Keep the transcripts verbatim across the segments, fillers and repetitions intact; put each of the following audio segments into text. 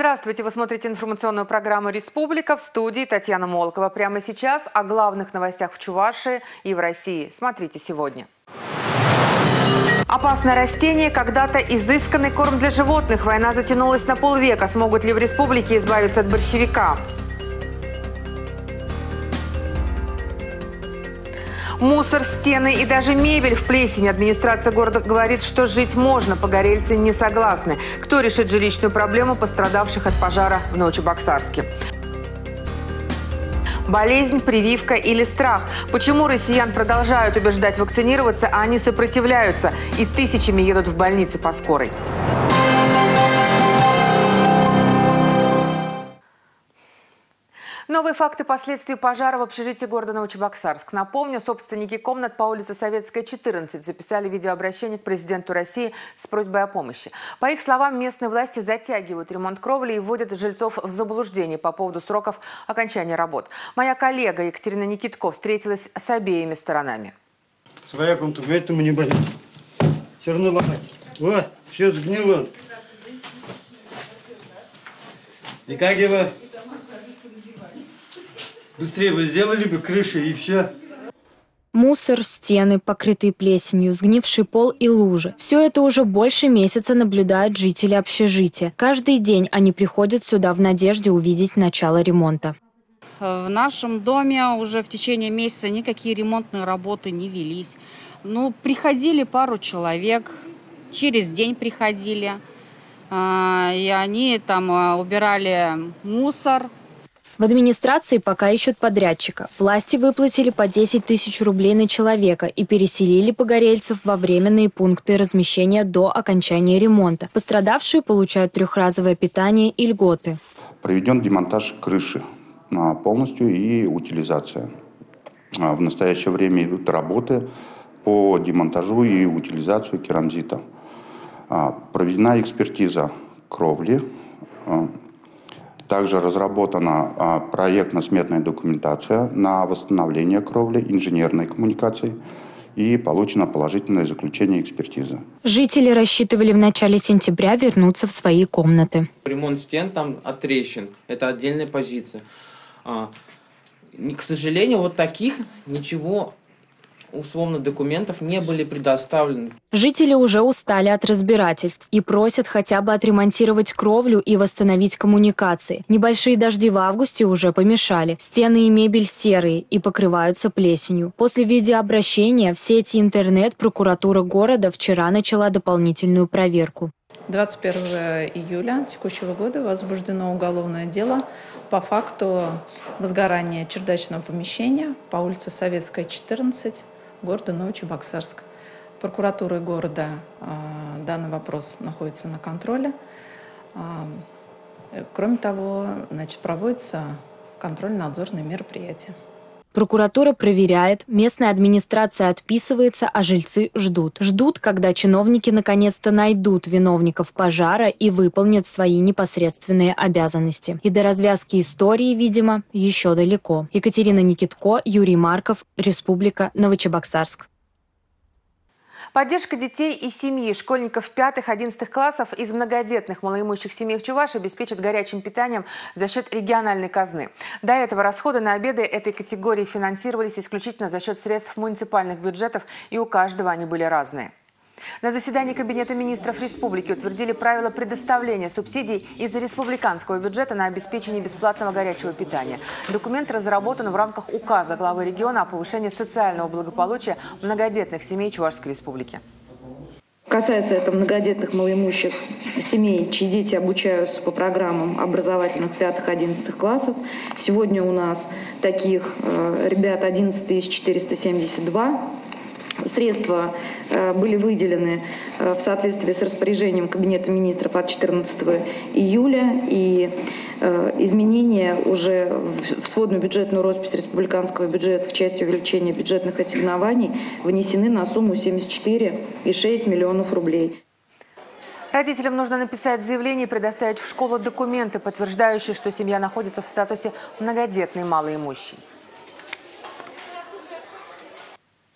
Здравствуйте! Вы смотрите информационную программу «Республика», в студии Татьяна Молокова. Прямо сейчас о главных новостях в Чувашии и в России. Смотрите сегодня. Опасное растение, когда-то изысканный корм для животных. Война затянулась на полвека. Смогут ли в республике избавиться от борщевика? Мусор, стены и даже мебель в плесени. Администрация города говорит, что жить можно. Погорельцы не согласны. Кто решит жилищную проблему пострадавших от пожара в Новочебоксарске? Болезнь, прививка или страх? Почему россиян продолжают убеждать вакцинироваться, а они сопротивляются и тысячами едут в больницы по скорой? Новые факты последствий пожара в общежитии города Новочебоксарск. Напомню, собственники комнат по улице Советская, четырнадцать записали видеообращение к президенту России с просьбой о помощи. По их словам, местные власти затягивают ремонт кровли и вводят жильцов в заблуждение по поводу сроков окончания работ. Моя коллега Екатерина Никитко встретилась с обеими сторонами. Своя комната, поэтому не болит. Все равно ломать. Вот, все сгнило. И как его? Быстрее бы сделали бы крыши и все. Мусор, стены, покрытые плесенью, сгнивший пол и лужи. Все это уже больше месяца наблюдают жители общежития. Каждый день они приходят сюда в надежде увидеть начало ремонта. В нашем доме уже в течение месяца никакие ремонтные работы не велись. Ну, приходили пару человек, через день приходили. И они там убирали мусор. В администрации пока ищут подрядчика. Власти выплатили по десять тысяч рублей на человека и переселили погорельцев во временные пункты размещения до окончания ремонта. Пострадавшие получают трехразовое питание и льготы. Проведен демонтаж крыши полностью и утилизация. В настоящее время идут работы по демонтажу и утилизацию керамзита. Проведена экспертиза кровли. Также разработана проектно-сметная документация на восстановление кровли, инженерной коммуникации и получено положительное заключение экспертизы. Жители рассчитывали в начале сентября вернуться в свои комнаты. Ремонт стен там от трещин – это отдельная позиция. А, к сожалению, вот таких ничего, условно, документов не были предоставлены. Жители уже устали от разбирательств и просят хотя бы отремонтировать кровлю и восстановить коммуникации. Небольшие дожди в августе уже помешали. Стены и мебель серые и покрываются плесенью. После видеообращения в сети интернет прокуратура города вчера начала дополнительную проверку. двадцать первого июля текущего года возбуждено уголовное дело по факту возгорания чердачного помещения по улице Советская, четырнадцать, города Новочебоксарск. Прокуратурой города э, данный вопрос находится на контроле. Э, кроме того, значит, проводятся контрольно-надзорные мероприятия. Прокуратура проверяет, местная администрация отписывается, а жильцы ждут. Ждут, когда чиновники наконец-то найдут виновников пожара и выполнят свои непосредственные обязанности. И до развязки истории, видимо, еще далеко. Екатерина Никитко, Юрий Марков, Республика, Новочебоксарск. Поддержка детей и семьи школьников пятых-одиннадцатых классов из многодетных малоимущих семей в Чувашии обеспечат горячим питанием за счет региональной казны. До этого расходы на обеды этой категории финансировались исключительно за счет средств муниципальных бюджетов, и у каждого они были разные. На заседании Кабинета министров республики утвердили правила предоставления субсидий из республиканского бюджета на обеспечение бесплатного горячего питания. Документ разработан в рамках указа главы региона о повышении социального благополучия многодетных семей Чувашской республики. Касается это многодетных малоимущих семей, чьи дети обучаются по программам образовательных пятых-одиннадцатых классов. Сегодня у нас таких э, ребят одиннадцать тысяч четыреста семьдесят два. Средства э, были выделены э, в соответствии с распоряжением Кабинета министров от четырнадцатого июля, и э, изменения уже в, в сводную бюджетную роспись республиканского бюджета в части увеличения бюджетных ассигнований внесены на сумму семьдесят четыре и шесть миллионов рублей. Родителям нужно написать заявление и предоставить в школу документы, подтверждающие, что семья находится в статусе многодетной малоимущей.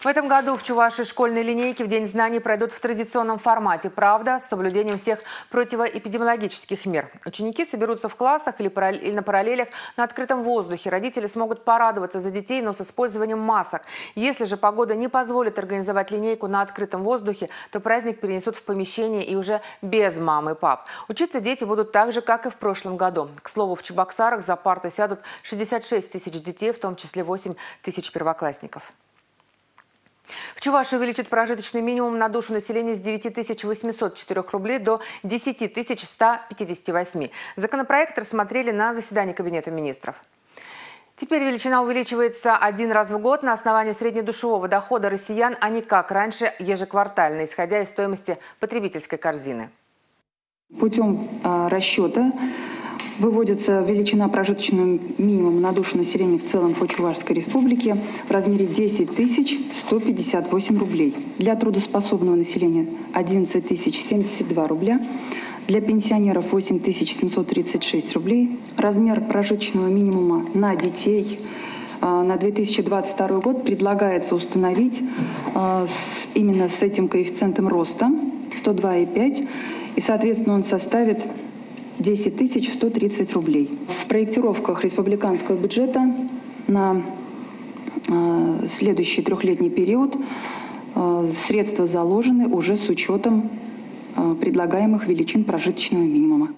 В этом году в Чувашии школьные линейки в День знаний пройдут в традиционном формате, правда, с соблюдением всех противоэпидемиологических мер. Ученики соберутся в классах или на параллелях на открытом воздухе. Родители смогут порадоваться за детей, но с использованием масок. Если же погода не позволит организовать линейку на открытом воздухе, то праздник перенесут в помещение и уже без мам и пап. Учиться дети будут так же, как и в прошлом году. К слову, в Чебоксарах за парты сядут шестьдесят шесть тысяч детей, в том числе восемь тысяч первоклассников. В Чувашии увеличат прожиточный минимум на душу населения с девяти тысяч восьмисот четырёх рублей до десяти тысяч ста пятидесяти восьми. Законопроект рассмотрели на заседании Кабинета министров. Теперь величина увеличивается один раз в год на основании среднедушевого дохода россиян, а не как раньше ежеквартально, исходя из стоимости потребительской корзины. Путем э, расчета выводится величина прожиточного минимума на душу населения в целом по Чувашской республике в размере десять тысяч сто пятьдесят восемь рублей. Для трудоспособного населения одиннадцать тысяч семьдесят два рубля. Для пенсионеров восемь тысяч семьсот тридцать шесть рублей. Размер прожиточного минимума на детей э, на две тысячи двадцать второй год предлагается установить э, с, именно с этим коэффициентом роста сто два и пять. И, соответственно, он составит десять тысяч сто тридцать рублей. В проектировках республиканского бюджета на э, следующий трехлетний период э, средства заложены уже с учетом э, предлагаемых величин прожиточного минимума.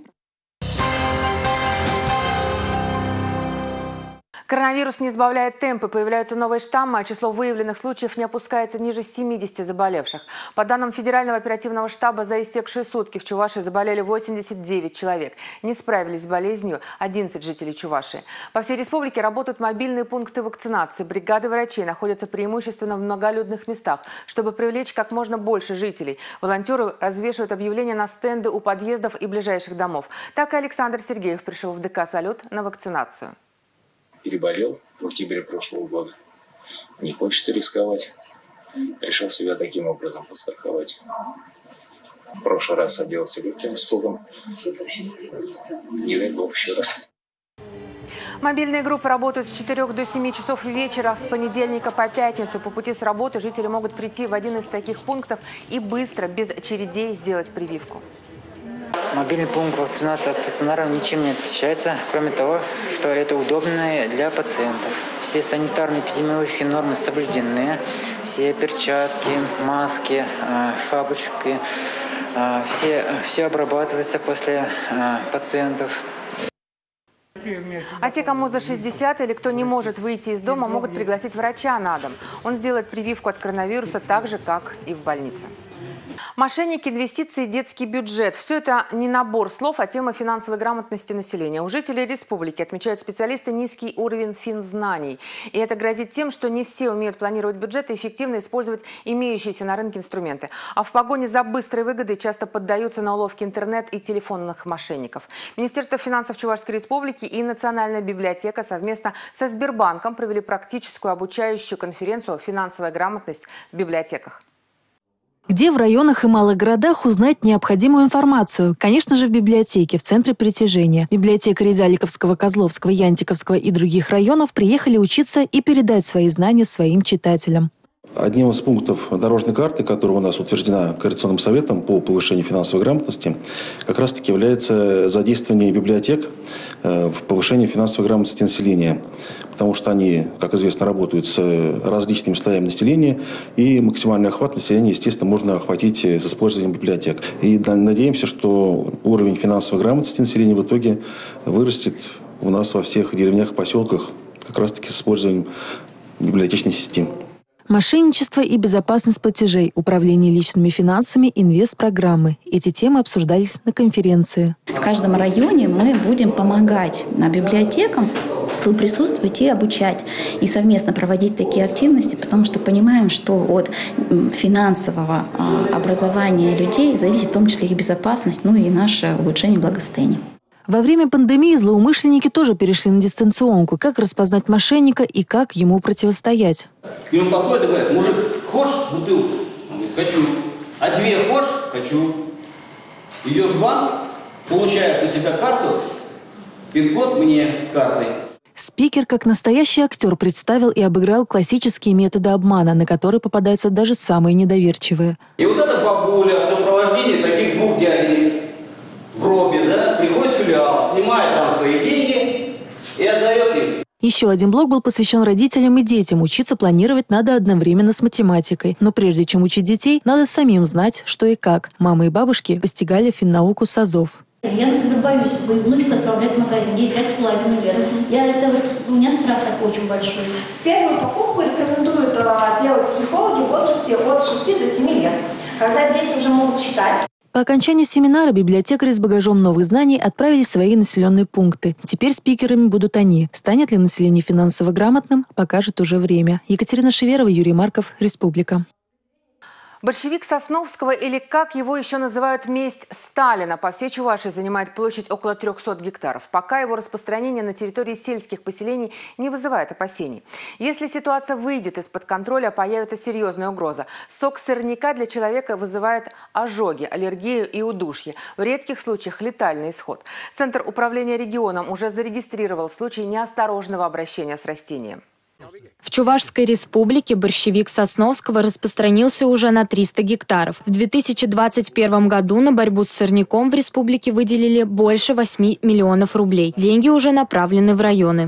Коронавирус не сбавляет темпы, появляются новые штаммы, а число выявленных случаев не опускается ниже семидесяти заболевших. По данным Федерального оперативного штаба, за истекшие сутки в Чувашии заболели восемьдесят девять человек. Не справились с болезнью одиннадцать жителей Чувашии. По всей республике работают мобильные пункты вакцинации. Бригады врачей находятся преимущественно в многолюдных местах, чтобы привлечь как можно больше жителей. Волонтеры развешивают объявления на стенды у подъездов и ближайших домов. Так и Александр Сергеев пришел в ДК «Салют» на вакцинацию. Переболел в октябре прошлого года. Не хочется рисковать. Решил себя таким образом подстраховать. В прошлый раз оделся легким испугом. Не дай бог еще раз. Мобильные группы работают с четырёх до семи часов вечера с понедельника по пятницу. По пути с работы жители могут прийти в один из таких пунктов и быстро, без очередей, сделать прививку. Мобильный пункт вакцинации от стационара ничем не отличается, кроме того, что это удобно для пациентов. Все санитарно-эпидемиологические нормы соблюдены, все перчатки, маски, шапочки, все, все обрабатывается после пациентов. А те, кому за шестьдесят или кто не может выйти из дома, могут пригласить врача на дом. Он сделает прививку от коронавируса так же, как и в больнице. Мошенники, инвестиции, детский бюджет – все это не набор слов, а тема финансовой грамотности населения. У жителей республики, отмечают специалисты, низкий уровень финзнаний. И это грозит тем, что не все умеют планировать бюджет и эффективно использовать имеющиеся на рынке инструменты. А в погоне за быстрой выгодой часто поддаются на уловки интернет и телефонных мошенников. Министерство финансов Чувашской республики и Национальная библиотека совместно со Сбербанком провели практическую обучающую конференцию «Финансовая грамотность в библиотеках». Где в районах и малых городах узнать необходимую информацию? Конечно же, в библиотеке, в центре притяжения. Библиотекари Заликовского, Козловского, Янтиковского и других районов приехали учиться и передать свои знания своим читателям. Одним из пунктов дорожной карты, которая у нас утверждена Координационным советом по повышению финансовой грамотности, как раз-таки является задействование библиотек в повышении финансовой грамотности населения. Потому что они, как известно, работают с различными слоями населения, и максимальный охват населения, естественно, можно охватить с использованием библиотек. И надеемся, что уровень финансовой грамотности населения в итоге вырастет у нас во всех деревнях и поселках как раз-таки с использованием библиотечной системы. Мошенничество и безопасность платежей, управление личными финансами, инвестпрограммы. Эти темы обсуждались на конференции. В каждом районе мы будем помогать библиотекам присутствовать и обучать, и совместно проводить такие активности, потому что понимаем, что от финансового образования людей зависит в том числе их безопасность, ну и наше улучшение благосостояния. Во время пандемии злоумышленники тоже перешли на дистанционку. Как распознать мошенника и как ему противостоять? К нему подходит и говорит: мужик, хочешь бутылку? Он говорит: хочу. А две хочешь? Хочу. Идешь в банк, получаешь на себя карту, пин-код мне с картой. Спикер, как настоящий актер, представил и обыграл классические методы обмана, на которые попадаются даже самые недоверчивые. И вот эта бабуля в сопровождении таких двух дядей в робе, да, приходит в филиал, снимает там свои деньги и отдает им. Еще один блок был посвящен родителям и детям. Учиться планировать надо одновременно с математикой. Но прежде чем учить детей, надо самим знать, что и как. Мамы и бабушки постигали финнауку с азов. Я, например, боюсь свою внучку отправлять в магазин, ей пять с половиной лет. Я, это, вот, у меня страх такой очень большой. Первую покупку рекомендуют а, делать психологи в возрасте от шести до семи лет, когда дети уже могут считать. По окончании семинара библиотекари с багажом новых знаний отправились в свои населенные пункты. Теперь спикерами будут они. Станет ли население финансово грамотным, покажет уже время. Екатерина Шеверова, Юрий Марков, Республика. Большевик Сосновского, или как его еще называют, месть Сталина, по всей Чувашии занимает площадь около трёхсот гектаров. Пока его распространение на территории сельских поселений не вызывает опасений. Если ситуация выйдет из-под контроля, появится серьезная угроза. Сок сорняка для человека вызывает ожоги, аллергию и удушье. В редких случаях летальный исход. Центр управления регионом уже зарегистрировал случай неосторожного обращения с растением. В Чувашской республике борщевик Сосновского распространился уже на триста гектаров. В две тысячи двадцать первом году на борьбу с сорняком в республике выделили больше восьми миллионов рублей. Деньги уже направлены в районы.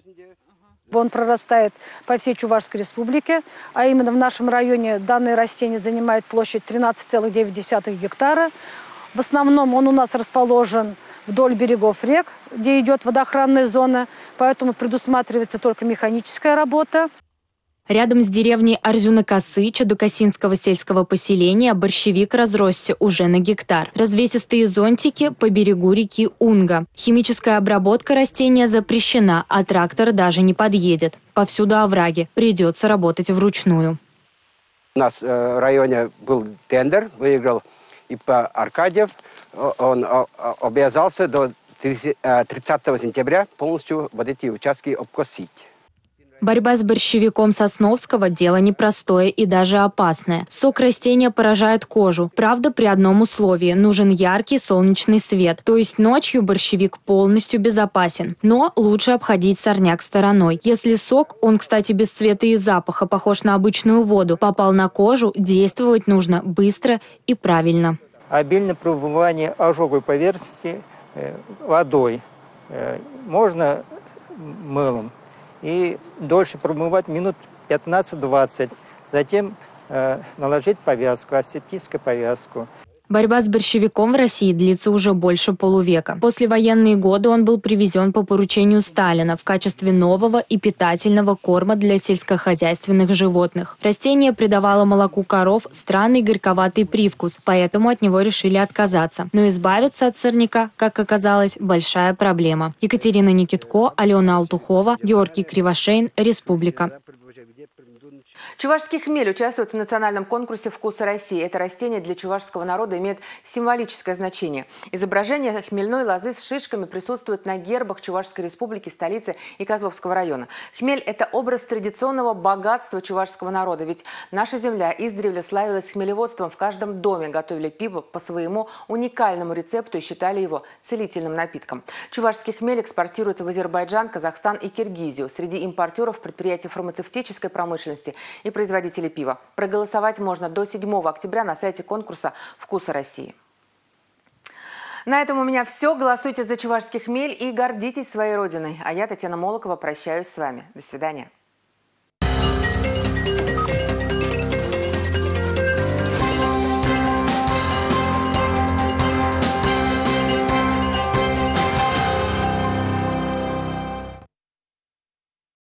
Он прорастает по всей Чувашской республике, а именно в нашем районе данное растение занимает площадь тринадцать целых девять десятых гектара. В основном он у нас расположен вдоль берегов рек, где идет водоохранная зона, поэтому предусматривается только механическая работа. Рядом с деревней Арзюна-Косы Чадукосинского сельского поселения борщевик разросся уже на гектар. Развесистые зонтики по берегу реки Унга. Химическая обработка растения запрещена, а трактор даже не подъедет. Повсюду овраги. Придется работать вручную. У нас в районе был тендер, выиграл И П Аркадьев. Он обязался до тридцатого сентября полностью вот эти участки обкосить. Борьба с борщевиком Сосновского – дело непростое и даже опасное. Сок растения поражает кожу. Правда, при одном условии – нужен яркий солнечный свет. То есть ночью борщевик полностью безопасен. Но лучше обходить сорняк стороной. Если сок, он, кстати, без цвета и запаха, похож на обычную воду, попал на кожу, действовать нужно быстро и правильно. Обильное промывание ожоговой поверхности водой. Можно мылом. И дольше промывать минут пятнадцать-двадцать. Затем э, наложить повязку, асептическую повязку. Борьба с борщевиком в России длится уже больше полувека. Послевоенные годы он был привезен по поручению Сталина в качестве нового и питательного корма для сельскохозяйственных животных. Растение придавало молоку коров странный горьковатый привкус, поэтому от него решили отказаться. Но избавиться от сорняка, как оказалось, большая проблема. Екатерина Никитко, Алена Алтухова, Георгий Кривошейн, Республика. Чувашский хмель участвует в национальном конкурсе «Вкусы России». Это растение для чувашского народа имеет символическое значение. Изображение хмельной лозы с шишками присутствует на гербах Чувашской республики, столицы и Козловского района. Хмель – это образ традиционного богатства чувашского народа. Ведь наша земля издревле славилась хмелеводством. В каждом доме готовили пиво по своему уникальному рецепту и считали его целительным напитком. Чувашский хмель экспортируется в Азербайджан, Казахстан и Киргизию. Среди импортеров предприятий фармацевтической промышленности и производители пива. Проголосовать можно до седьмого октября на сайте конкурса «Вкусы России». На этом у меня все. Голосуйте за чувашский хмель и гордитесь своей родиной. А я, Татьяна Молокова, прощаюсь с вами. До свидания.